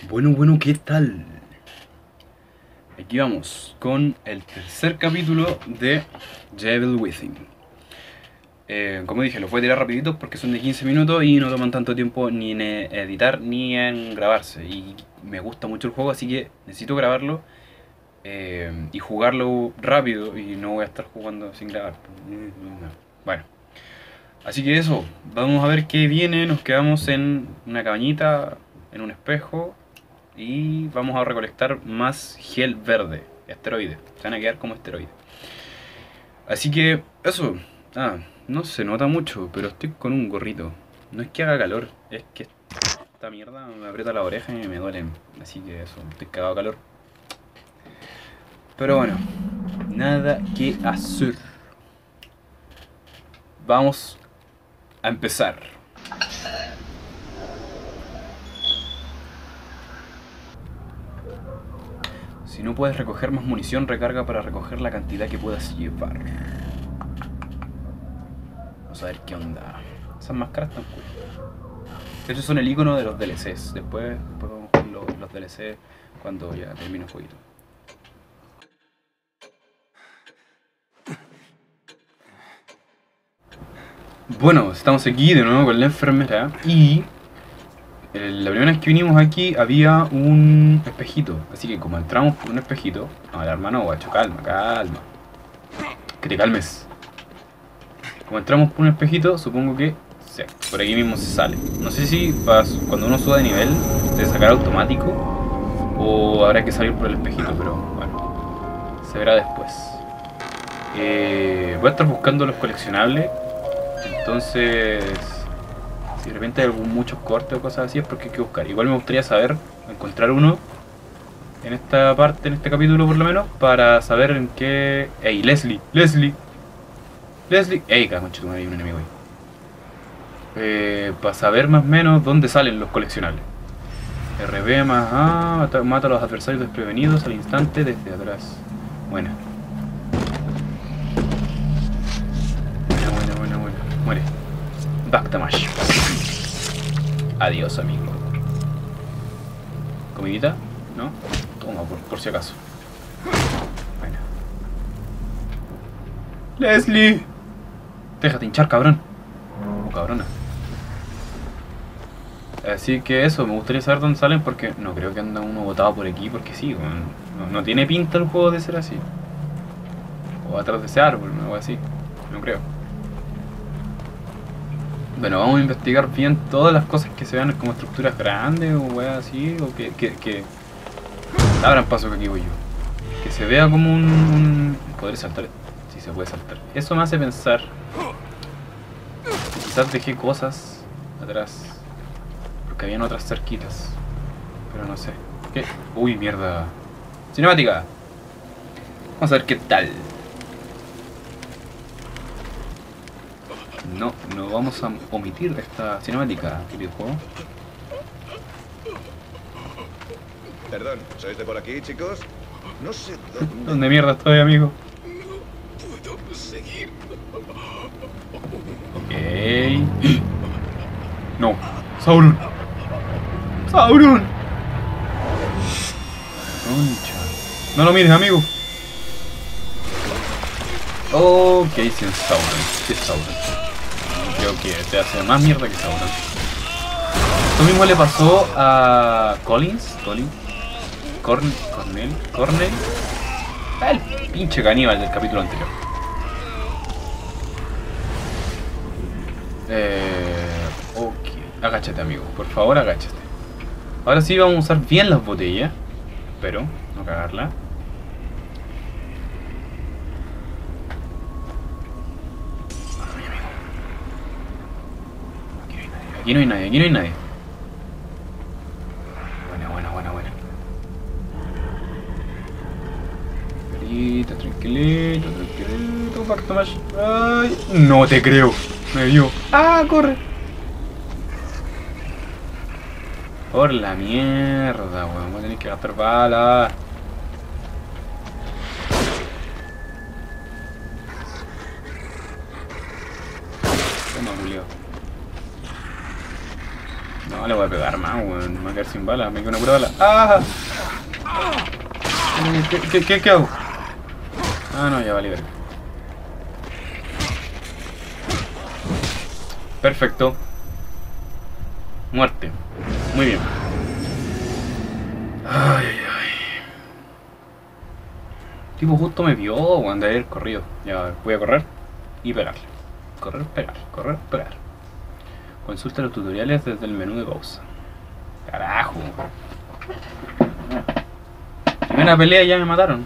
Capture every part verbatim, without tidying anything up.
Bueno, bueno, ¿qué tal? Aquí vamos con el tercer capítulo de Devil Within. Eh, como dije, los voy a tirar rapiditos porque son de quince minutos y no toman tanto tiempo ni en editar ni en grabarse. Y me gusta mucho el juego, así que necesito grabarlo eh, y jugarlo rápido y no voy a estar jugando sin grabar. Bueno, así que eso, vamos a ver qué viene. Nos quedamos en una cabañita, en un espejo. Y vamos a recolectar más gel verde, esteroide. Se van a quedar como esteroide. Así que eso. Ah, no se nota mucho, pero estoy con un gorrito. No es que haga calor, es que esta mierda me aprieta la oreja y me duelen. Así que eso, estoy cagado de calor. Pero bueno, nada que hacer. Vamos a empezar. Si no puedes recoger más munición, recarga para recoger la cantidad que puedas llevar. Vamos a ver qué onda. Esas máscaras están cool. De hecho son el icono de los D L Cs. Después, después vamos a ver los, los D L C cuando ya termine el jueguito. Bueno, estamos aquí de nuevo con la enfermera y... La primera vez que vinimos aquí había un espejito, así que como entramos por un espejito... No, la hermano guacho, calma, calma. Que te calmes. Como entramos por un espejito, supongo que sí, por aquí mismo se sale. No sé si vas, cuando uno sube de nivel se sacará automático o habrá que salir por el espejito, pero bueno, se verá después. Eh, voy a estar buscando los coleccionables, entonces... Si de repente hay algún, muchos cortes o cosas así es porque hay que buscar. Igual me gustaría saber, encontrar uno en esta parte, en este capítulo por lo menos, para saber en qué... ¡Ey, Leslie! ¡Leslie! ¡Leslie! ¡Ey, cagoncho, hay un enemigo ahí! Eh, para saber más o menos dónde salen los coleccionables. R B más A, mata a los adversarios desprevenidos al instante desde atrás. Buena. Buena, buena, buena, buena. Muere. Backdamash. Adiós, amigo. ¿Comidita? ¿No? Toma, por, por si acaso. Bueno. ¡Leslie! Déjate hinchar, cabrón. O cabrona. Así que eso, me gustaría saber dónde salen porque no creo que anda uno botado por aquí porque sí, no, no tiene pinta el juego de ser así. O atrás de ese árbol, algo así. No creo. Bueno, vamos a investigar bien todas las cosas que se vean como estructuras grandes o weas así, o que, que, que abran paso que aquí voy yo. Que se vea como un, un... ¿Podré saltar? Sí, se puede saltar. Eso me hace pensar que quizás dejé cosas atrás, porque habían otras cerquitas, pero no sé. ¿Qué? Uy, mierda. Cinemática. Vamos a ver qué tal. No, no vamos a omitir esta cinemática, querido juego. Perdón, ¿sois de por aquí, chicos? No sé dónde... ¿Dónde mierda estoy, amigo? No puedo seguir. Ok. No. Sauron. Sauron. Concha. No lo mires, amigo. Ok, sí es Sauron. Sí es Sauron. Creo que te hace más mierda que Sauron. Esto mismo le pasó a Collins, Collins, Corn, Cornell, Cornell, el pinche caníbal del capítulo anterior. Eh, ok, agáchate, amigo, por favor, agáchate. Ahora sí vamos a usar bien las botellas, pero no cagarla. Aquí no hay nadie, aquí no hay nadie. Buena, buena, buena, buena. Tranquilito, tranquilito, tranquilito, Backdamash. Ay, no te creo. Me vio. Ah, corre. Por la mierda, weón. Vamos a tener que gastar balas. Toma, Julio. No, No le voy a pegar más, weón. Me voy a quedar sin balas. Me quedo una pura bala. ¡Ah! ¿Qué, qué, qué, qué hago? Ah, no, ya vale, ver. Perfecto. Muerte. Muy bien. Ay, ay, ay. Tipo justo me vio cuando haber corrido. Ya voy a correr y pegarle. Correr, pegar, correr, pegar. Consulta los tutoriales desde el menú de pausa. Carajo. Primera pelea y ya me mataron.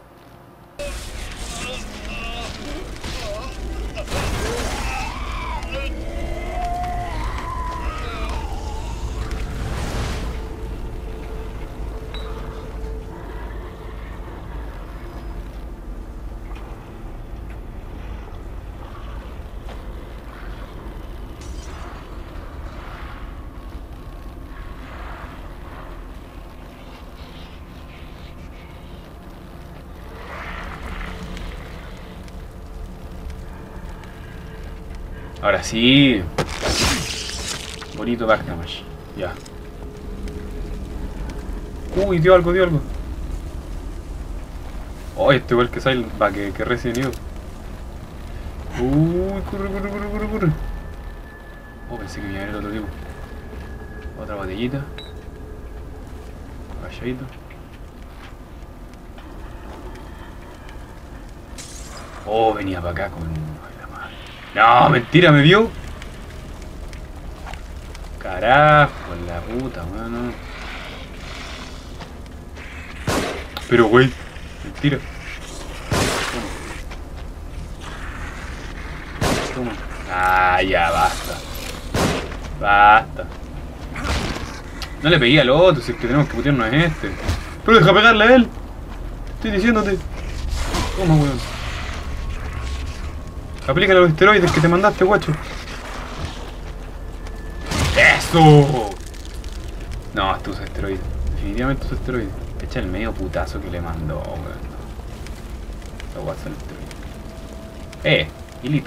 Ahora sí. Bonito Dark Damage. Ya. Uy, dio algo, dio algo. Oh, este igual que Silent. Va, que, que Resident Evil. Uy, corre, corre, corre, corre, corre. Oh, pensé que me iba a ver el otro tipo. Otra botellita. Calladito. Oh, venía para acá con... Ay, la madre. No, mentira, me vio. Carajo, la puta, mano. Pero, güey, mentira. Toma. Toma. Ah, ya, basta. Basta. No le pegué al otro, si es que tenemos que putearnos a este. Pero deja pegarle a él. Estoy diciéndote. Toma, weón. Aplícale los esteroides que te mandaste, guacho. ¡Eso! No, estos esteroides. Definitivamente estos esteroides. Echa el medio putazo que le mandó, weón. Lo voy a hacer esteroide. Eh, hilito.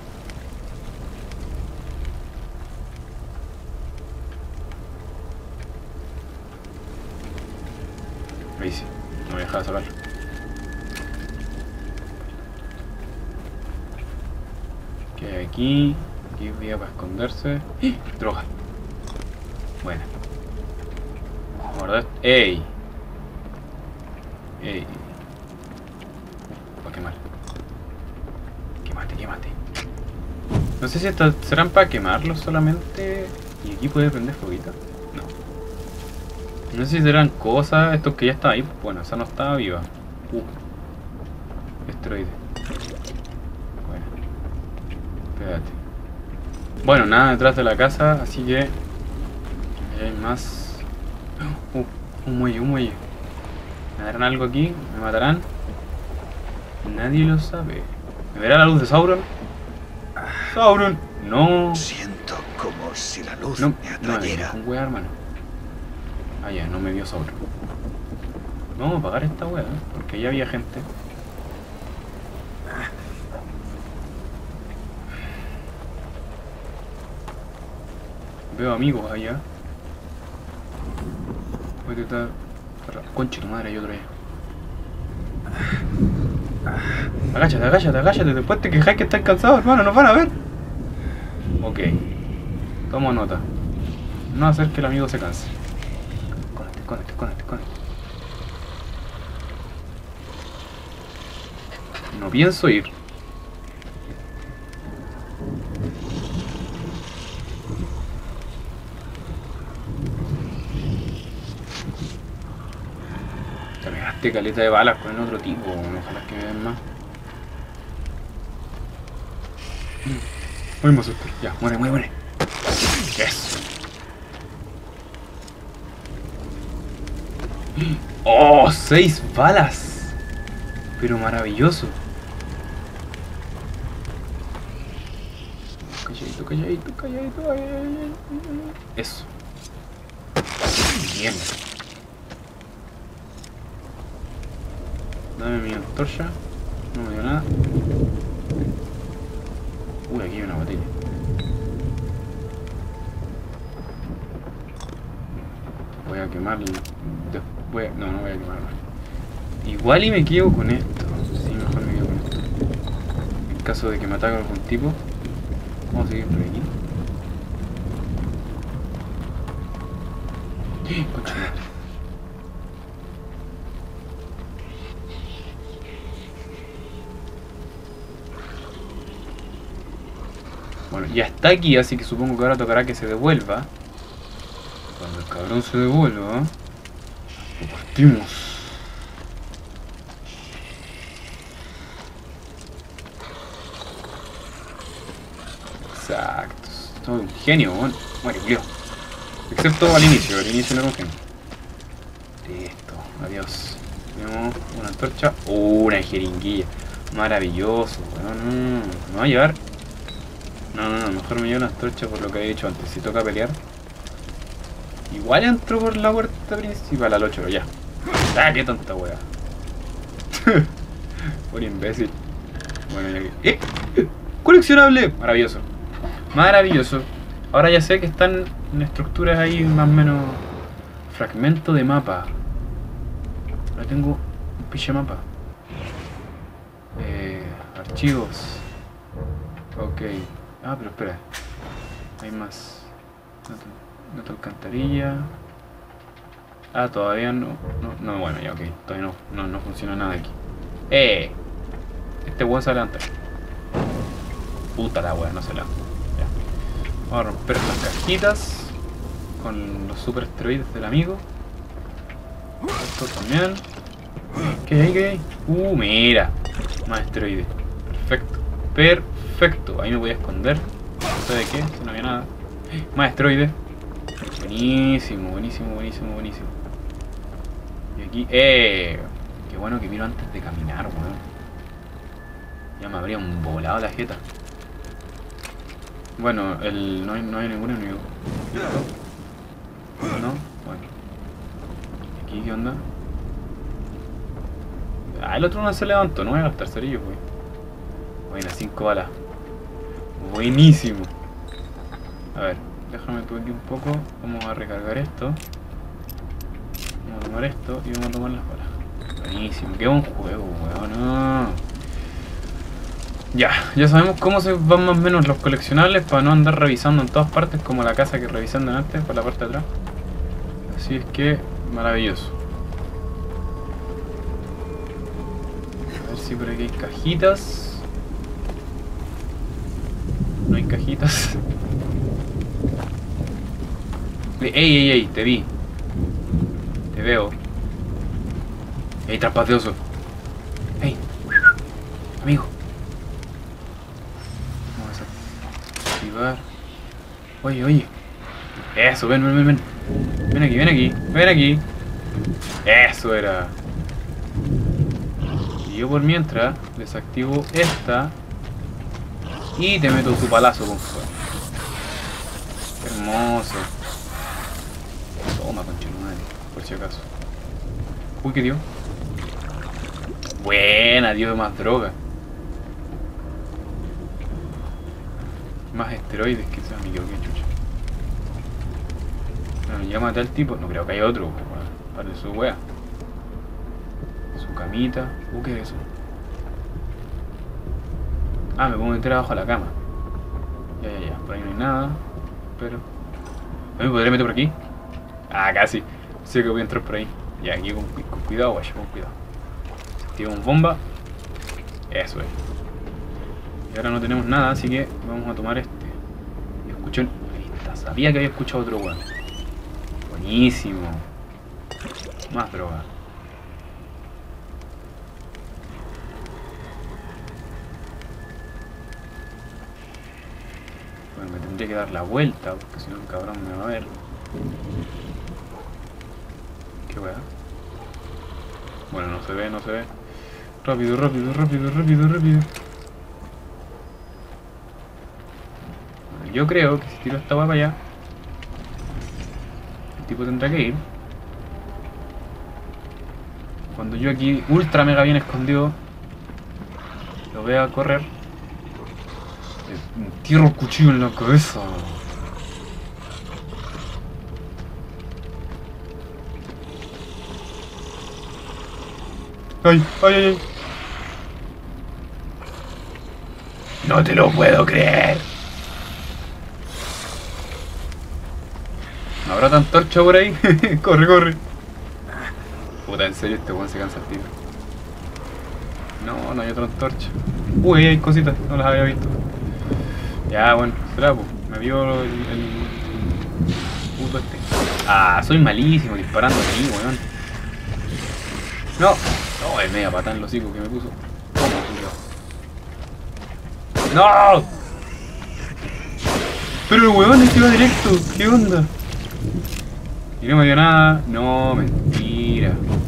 Ahí sí, no me deja de sacarlo. ¿Qué hay aquí? Aquí vía para esconderse. ¡Eh! Droga. Bueno. Guardar. ¡Ey! ¡Ey! Para quemar. Quémate, quémate. No sé si estas serán para quemarlos solamente. Y aquí puede prender fueguito. No. No sé si serán cosas. Estos que ya están ahí. Bueno, esa no estaba viva. Uh. Esteroide. Bueno. Espérate. Bueno, nada detrás de la casa, así que... Ahí hay más... Uh, un muelle, un muelle. ¿Me darán algo aquí? ¿Me matarán? Nadie lo sabe. ¿Me verá la luz de Sauron? ¡Sauron! No. Siento como si la luz No, me no, atrayera. es un wea, hermano. Ah, ya, no me vio Sauron. Vamos a apagar esta wea, ¿eh? Porque ya había gente. Veo amigos allá. Voy a tratar... Concha tu madre, hay otro allá. Agáchate, agáchate, agáchate. Después te quejáis que estás cansado, hermano. Nos van a ver. Ok. Tomo nota. No hacer que el amigo se canse. Cónate, cónate, cónate, cónate. No pienso ir. Te pegaste caleta de balas con el otro tipo. Ojalá que me den más. Uy, me asusté. Ya, muere, muere, muere. Yes. ¡Oh! ¡Seis balas! Pero maravilloso. Calladito, calladito, calladito. Ay, ay, ay. Eso. Bien. Dame mi antorcha. No me dio nada. Uy, aquí hay una botella. Voy a quemar después. No, no voy a quemar. Igual y me quedo con esto. Sí, mejor me quedo con esto. En caso de que me ataque algún tipo. Vamos a seguir por aquí. Concha madre. Bueno, ya está aquí, así que supongo que ahora tocará que se devuelva. Cuando el cabrón se devuelva, lo partimos. Exacto. Soy un genio, bueno. Muere, Julio. Excepto al inicio, al inicio no era un genio. Listo, adiós. Tenemos una antorcha. Uh, una jeringuilla. Maravilloso, weón. No, no va a llevar. No, no, no, mejor me llevo una antorcha por lo que he dicho antes. Si toca pelear. Igual entro por la puerta principal al ocho, ya. Ah, qué tonta wea. Por imbécil. Bueno, ya que. ¡Eh! ¡Coleccionable! Maravilloso. Maravilloso. Ahora ya sé que están en estructuras ahí más o menos. Fragmento de mapa. Ahora tengo un piche mapa. Eh, archivos. Ok. Ah, pero espera. Hay más. Nota alcantarilla. Ah, todavía no, no. No, bueno, ya ok. Todavía no, no, no funciona nada aquí. ¡Eh! Este weón se levanta. Puta la weá, no se levanta. Ya. Vamos a romper las cajitas con los super esteroides del amigo. Esto también. ¿Qué hay? ¿Qué hay? Uh, mira. Más esteroides. Perfecto. Perfecto. Ahí me voy a esconder. No sé de qué, si no había nada. Más esteroides. Buenísimo, buenísimo, buenísimo, buenísimo. Y aquí, ¡eh! Qué bueno que miro antes de caminar, weón. Ya me habría volado la jeta. Bueno, el, no, hay, no hay ningún enemigo. ¿No? Bueno. ¿Y aquí qué onda? Ah, el otro no se levantó, no voy a gastar cerillos, wey. Buena, cinco balas. Buenísimo. A ver, déjame tú aquí un poco. Vamos a recargar esto. Vamos a tomar esto y vamos a tomar las balas. Buenísimo, qué buen juego, weón. No. Ya, ya sabemos cómo se van más o menos los coleccionables para no andar revisando en todas partes como la casa que revisando antes por la parte de atrás. Así es que, maravilloso. A ver si por aquí hay cajitas. No hay cajitas. Ey, ey, ey, te vi. Te veo. Ey, trampas de oso. Ey, amigo. Vamos a activar. Oye, oye. Eso, ven, ven, ven, ven. Ven aquí, ven aquí, ven aquí. Eso era. Y yo por mientras desactivo esta. Y te meto tu palazo con fuego. Hermoso. Toma, conchetumadre, por si acaso. Uy, ¿qué dio? Buena, dio más droga. Más esteroides, quizás me equivoqué, chucha. Bueno, ya maté al tipo. No creo que haya otro. Para su wea. Su camita. Uh, ¿qué es eso? Ah, me puedo meter abajo a la cama. Ya, ya, ya. Por ahí no hay nada. Pero... ¿me podré meter por aquí? Ah, casi. Sé que voy a entrar por ahí. Ya, aquí con, con cuidado, guay, con cuidado. Se activa un bomba. Eso es. Y ahora no tenemos nada, así que vamos a tomar este. Y escuché... ahí está, sabía que había escuchado otro weón. Buenísimo. Más droga. Bueno, me tendría que dar la vuelta, porque si no el cabrón me va a ver. Qué weá. Bueno, no se ve, no se ve. Rápido, rápido, rápido, rápido, rápido. Bueno, yo creo que si tiro esta weá para allá, el tipo tendrá que ir. Cuando yo aquí, ultra mega bien escondido, lo vea correr, le entierro el cuchillo en la cabeza. Ay, ay, ay, ay. No te lo puedo creer. ¿No habrá tan antorcha por ahí? Corre, corre. Puta, en serio, este weón se cansa el tiro. No, no hay otra antorcha. Uy, ahí hay cositas, no las había visto. Ya, bueno, será, pues. Me vio el, el puto este. Ah, soy malísimo disparando aquí, weón. No, no, es media patada en los hocicos que me puso. ¡No! Pero el weón este iba directo, ¿qué onda? Y no me dio nada. No, mentira.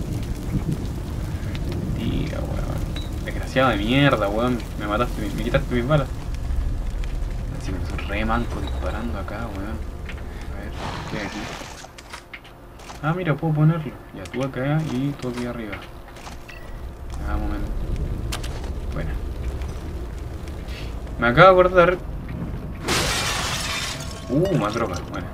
Mentira, weón. Desgraciado de mierda, weón. Me mataste, me, me quitaste mis balas. Así que soy re manco disparando acá, weón. A ver, ¿qué hay aquí? Ah, mira, puedo ponerlo. Ya, tú acá y tú aquí arriba. Ah, un momento. Bueno. Me acabo de acordar. Uh, más droga, bueno.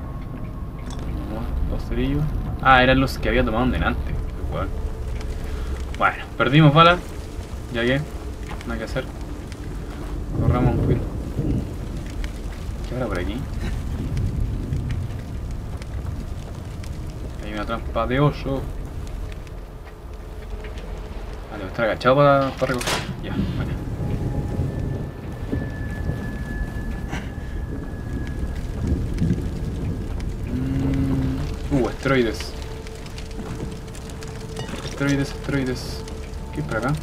Dos cerillos. Ah, eran los que había tomado en delante. Bueno. Bueno, perdimos balas. Ya que, nada que hacer. Corramos un poquito. ¿Qué habrá por aquí? Hay una trampa de hoyo. Vale, voy a estar agachado para, para recoger. Ya, bueno. Uh, asteroides. Asteroides, asteroides. ¿Qué es por acá?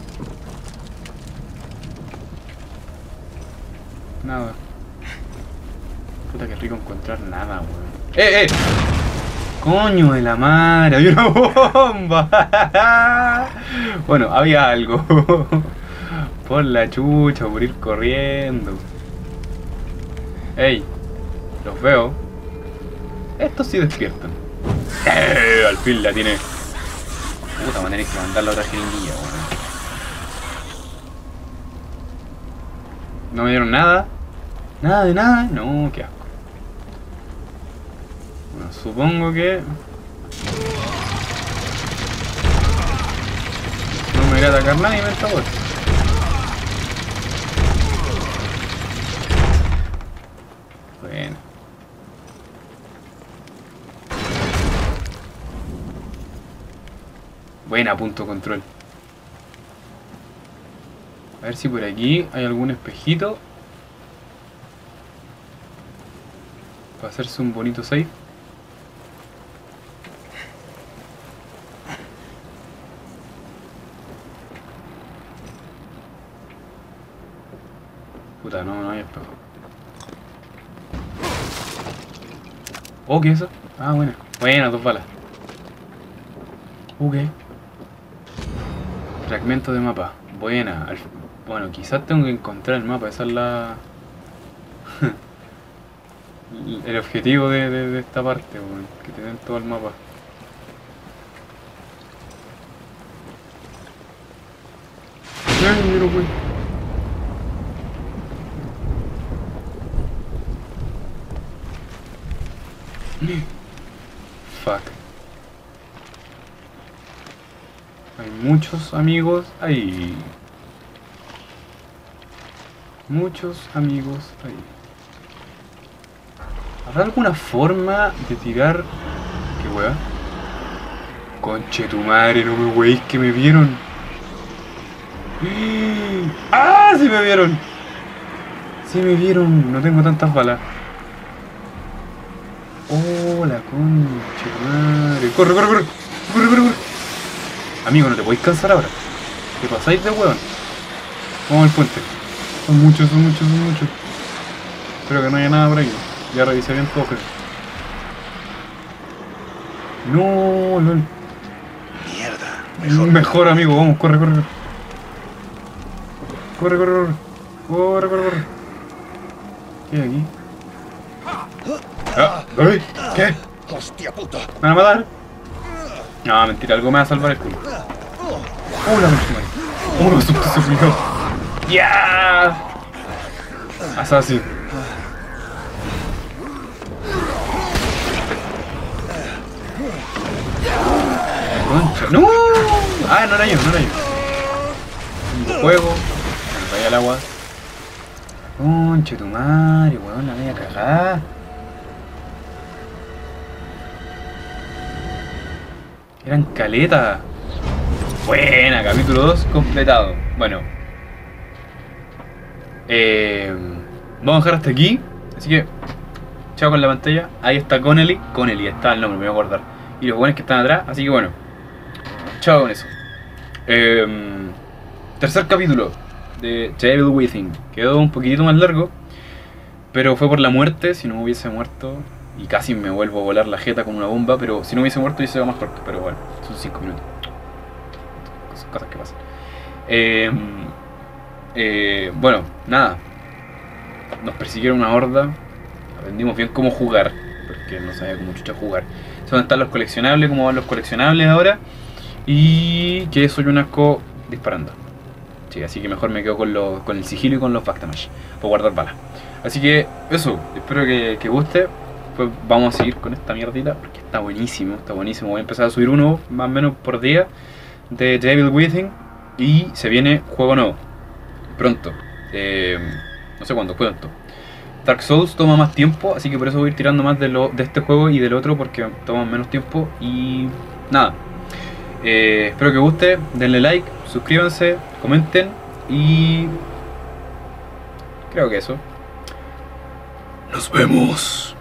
Nada. Puta que rico encontrar nada, weón. ¡Eh, eh! ¡Coño de la madre! ¡Había una bomba! Bueno, había algo. Por la chucha, por ir corriendo. ¡Ey! Los veo. Estos sí despiertan. ¡Eh! Al fin la tiene. Puta, manera que mandar la otra jeringuilla, weón. No me dieron nada. Nada de nada. No, qué asco. Bueno, supongo que no me irá a atacar nadie en esta vuelta. Bueno. Buena, punto control. A ver si por aquí hay algún espejito para hacerse un bonito save. Puta, no, no hay espejo. Oh, ¿qué es eso? Ah, buena. Buena, dos balas. Ok. Fragmento de mapa. Buena. Al... Bueno, quizás tengo que encontrar el mapa. Esa es la... el objetivo de, de, de esta parte, bueno, que te den todo el mapa. Ay, yo no voy. Fuck. Hay muchos amigos ahí. Muchos amigos ahí. ¿Habrá alguna forma de tirar? ¿Qué weá? Conche tu madre, no me weéis que me vieron. ¡Ah! ¡Sí me vieron! ¡Sí me vieron! No tengo tantas balas. ¡Oh, la concha tu madre! ¡Corre, corre, corre! ¡Corre, corre, corre! Amigo, no te podéis cansar ahora. Te pasáis de hueón. Vamos al puente. Son muchos, son muchos, son muchos. Espero que no haya nada por aquí. Ya revisé bien todo, creo. No, lol. Mierda. Mejor. Mejor, amigo, vamos, corre, corre. Corre, corre, corre. Corre, corre, corre. ¿Qué hay aquí? Ah, ¿ay? ¿Qué? ¡Hostia puta! ¿Me van a matar? No, mentira, algo me va a salvar el culo. ¡Oh, la última! ¡Oh, no, susto, se fijó! ¡Ya! Assassin. Concha. ¡No! Ah, no era yo, no era yo. Un juego. Me caía el agua. Conche tu madre, weón, la media cagada. Eran caleta. Buena, capítulo dos completado. Bueno. Eh, vamos a dejar hasta aquí. Así que, chao con la pantalla. Ahí está Connelly. Connelly, está el nombre, me voy a acordar. Y los buenos que están atrás. Así que bueno. Chao con eso. Eh, tercer capítulo de The Devil Within. Quedó un poquitito más largo. Pero fue por la muerte. Si no hubiese muerto. Y casi me vuelvo a volar la jeta con una bomba. Pero si no hubiese muerto hubiese sido más corto. Pero bueno, son cinco minutos. Cosas que pasan. Eh, eh, bueno, nada. Nos persiguieron una horda. Aprendimos bien cómo jugar. Porque no sabía cómo chucha jugar. Son donde están los coleccionables. Cómo van los coleccionables ahora. Y que soy un asco disparando. Sí, así que mejor me quedo con, los, con el sigilo y con los backdamash. Para guardar balas. Así que eso. Espero que, que guste. Pues vamos a seguir con esta mierdita. Porque está buenísimo. Está buenísimo. Voy a empezar a subir uno más o menos por día. De Devil Within. Y se viene juego nuevo. Pronto. Eh, no sé cuándo, pronto. Dark Souls toma más tiempo. Así que por eso voy a ir tirando más de, lo, de este juego y del otro. Porque toma menos tiempo. Y nada. Eh, espero que os guste. Denle like. Suscríbanse. Comenten. Y creo que eso. Nos vemos.